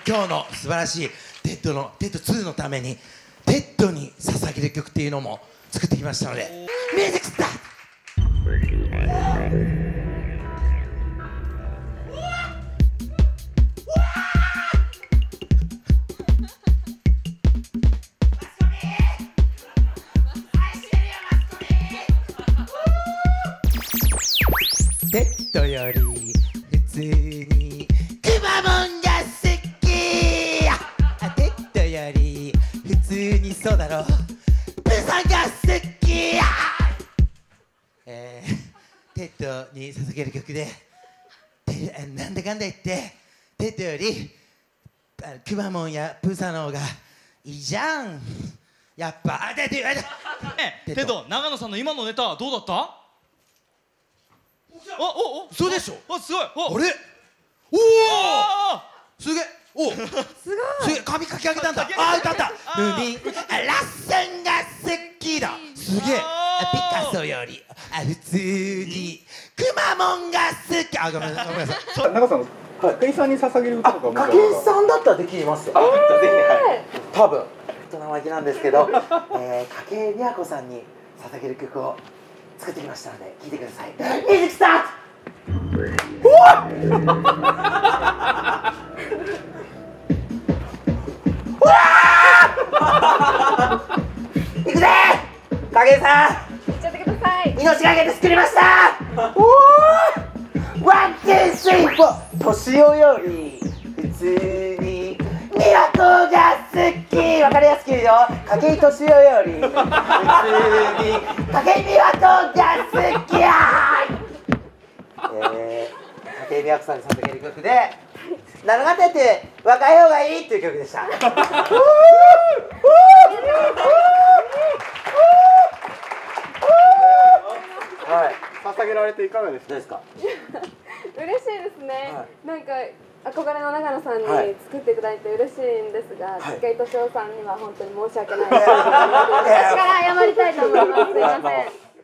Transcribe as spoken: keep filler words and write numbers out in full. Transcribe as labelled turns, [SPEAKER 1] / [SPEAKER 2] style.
[SPEAKER 1] 今日の素晴らしいテッドのテッドツーのためにテッドに捧げる曲っていうのも作ってきましたので、ミュージックスタート。テッドより普通にくまモンが好き。あ、テッドより普通にそうだろうプサンが好き。えー、テッドに捧げる曲でてなんだかんだ言ってテッドよりくまモンやプサの方がいいじゃんやっぱ。あ、テッド、
[SPEAKER 2] テッド、長野さんの今のネタどうだった？あ、お、お、
[SPEAKER 1] そうでしょ。
[SPEAKER 2] あ、すごい。あ
[SPEAKER 1] れ、おお、すげえ、お、すごい。すげえ、髪かき上げたんだ。あ、歌った。ムービー、ラッセンが好きだ。すげえ、ピカソより、あ、普通にくまモンが好き。あ、ごめんなさい、ごめんなさい。
[SPEAKER 3] 長さんの筧さんに捧げる歌とかも。
[SPEAKER 1] 筧さんだったらできますよ。あ、ぜひ、はい。多分、生意気なんですけど、え、筧美和子さんに捧げる曲を作ってきましたので、聴いてください。ミュージックスタート。うわっ。うわー。行くぜ。筧さん。
[SPEAKER 4] 行っちゃってください。
[SPEAKER 1] 命がけで作りました。おお。ワン、ツー、スリー、フォー。年男より普通に美和子が好き。わかりやすく言うよ。筧敏夫より普通に筧美和子が好きやー。えー、筧美和子さんに捧げる曲で「なながてって若い方がいい」っていう曲でした。はい、
[SPEAKER 3] 捧げられていかがですか？
[SPEAKER 1] どうですか？
[SPEAKER 4] 嬉しいですね、
[SPEAKER 1] は
[SPEAKER 4] なんか憧れの長野さんに
[SPEAKER 1] はい
[SPEAKER 4] 作っていただいて嬉しいんですが、
[SPEAKER 1] はい
[SPEAKER 4] 筧敏夫さんには本当に申し訳ないです。私から謝りたいと思います。すいません。